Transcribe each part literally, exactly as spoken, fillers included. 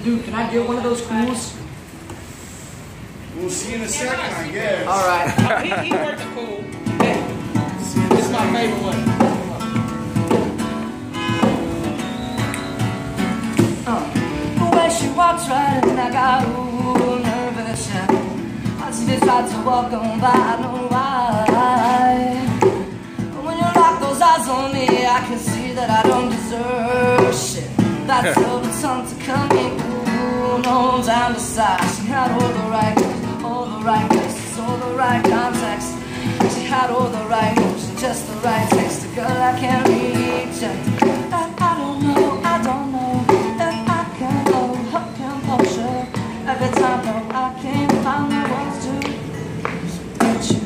Dude, can I get one of those cools? We'll see you in a second, I guess. All right. he, he worked the cool. Hey, this is my favorite one. Uh, when she walks right in, I got ooh, nervous, yeah. As she tried to walk on by, I know why. When you lock those eyes on me, I can see that I don't deserve shit. That's over time to come in, ooh, no time to sigh. She had all the right moves, all the right places, all the right context. She had all the right moves, and just the right taste. A girl I can't reach, and I, I don't know, I don't know if I can hold her composure. Every time, no, I can't find the words to get you.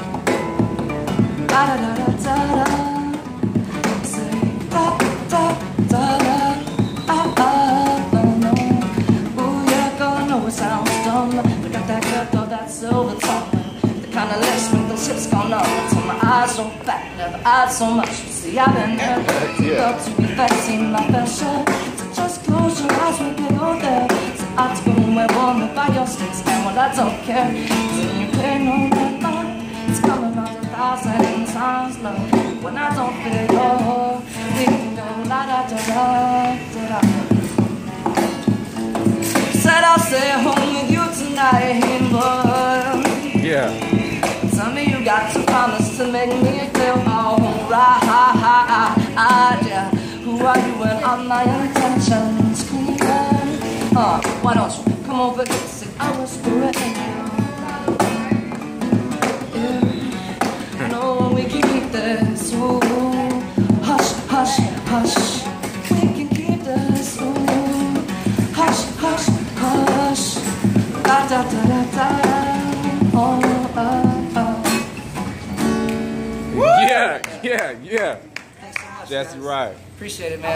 Da da da da da da. Say da da da da. Ah ah no no. Ooh yeah, gonna know it sounds dumb. Look at that girl, though, that silver tongue. The kind of lips when the chips gone up until my eyes so fat, never eyed so much. See, I've been there. Love to be fancy, my fashion. So just close your eyes when we go there. So I have to go and wear warm by your sticks, and well, I don't care. So you pay no mind. It's coming out a thousand times, love. When I don't feel your, we can go la da da da da da. Said I'll stay home with you tonight, but yeah. tell me you got to promise to make me feel alright. Yeah. Who are you and all my intentions? Uh, why don't you come over here, sit, I whisper it in your ear. You know we can keep this, ooh, hush, hush, hush. We can keep this, ooh, hush, hush, hush. Da da da da da. Oh, uh, uh. Yeah, yeah, yeah. Thanks so much, That's guys. right. Appreciate it, man.